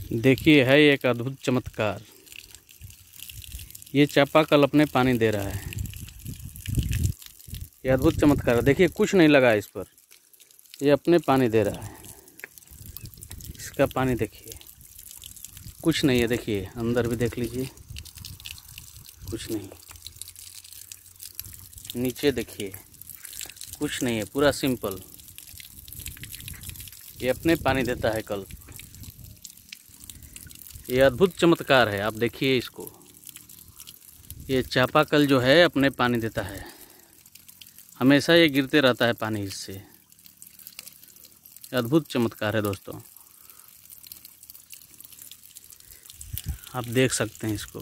देखिए है एक अद्भुत चमत्कार। ये चापाकल अपने पानी दे रहा है। ये अद्भुत चमत्कार है। देखिए कुछ नहीं लगा इस पर, ये अपने पानी दे रहा है। इसका पानी देखिए, कुछ नहीं है। देखिए अंदर भी देख लीजिए, कुछ नहीं। नीचे देखिए, कुछ नहीं है, पूरा सिंपल। ये अपने पानी देता है कल। ये अद्भुत चमत्कार है, आप देखिए इसको। ये चापाकल जो है अपने पानी देता है, हमेशा ये गिरते रहता है पानी इससे। अद्भुत चमत्कार है दोस्तों, आप देख सकते हैं इसको।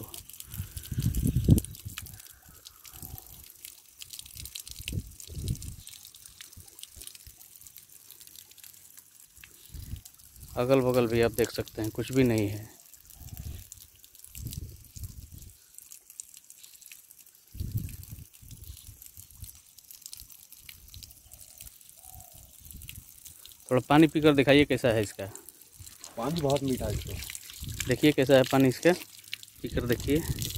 अगल बगल भी आप देख सकते हैं, कुछ भी नहीं है। थोड़ा पानी पीकर दिखाइए कैसा है इसका। पानी बहुत मीठा है इसका। देखिए कैसा है पानी इसका, पीकर देखिए।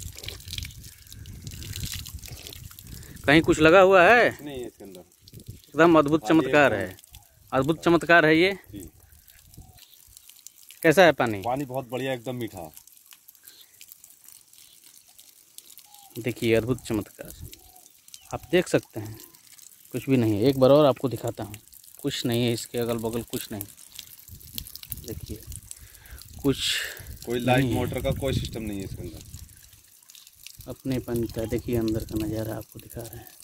कहीं कुछ लगा हुआ है? नहीं है इसके अंदर। एकदम अद्भुत चमत्कार है, अद्भुत चमत्कार है ये। कैसा है पानी? पानी बहुत बढ़िया, एकदम मीठा। देखिए अद्भुत चमत्कार, आप देख सकते हैं। कुछ भी नहीं है। एक बार और आपको दिखाता हूँ, कुछ नहीं है इसके अगल बगल, कुछ नहीं। देखिए कुछ, कोई लाइट मोटर का कोई सिस्टम नहीं है इसके अंदर। अपने पानी का देखिए अंदर का नज़ारा आपको दिखा रहे हैं।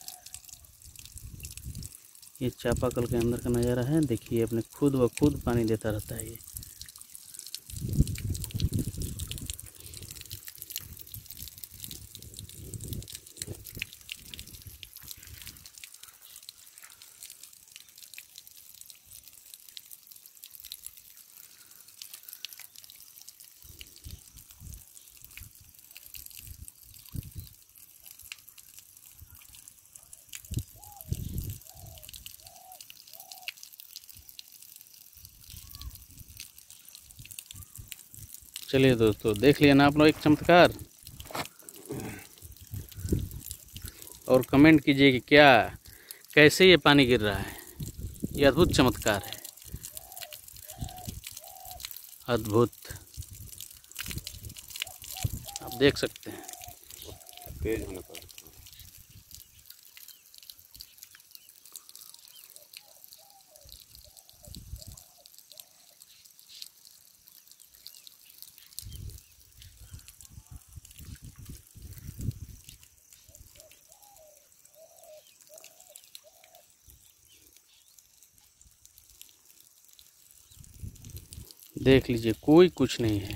ये चापाकल के अंदर का नज़ारा है। देखिए अपने खुद व खुद पानी देता रहता है ये। चलिए दोस्तों, देख लिया ना आप लोग एक चमत्कार। और कमेंट कीजिए कि क्या, कैसे ये पानी गिर रहा है। ये अद्भुत चमत्कार है, अद्भुत। आप देख सकते हैं। तेज होने पर देख लीजिए, कोई कुछ नहीं है,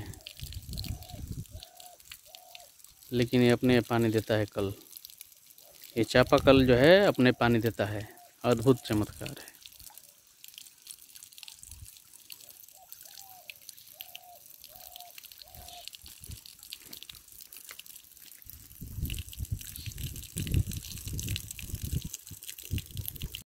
लेकिन ये अपने पानी देता है कल। ये चापाकल जो है अपने पानी देता है। अद्भुत चमत्कार है।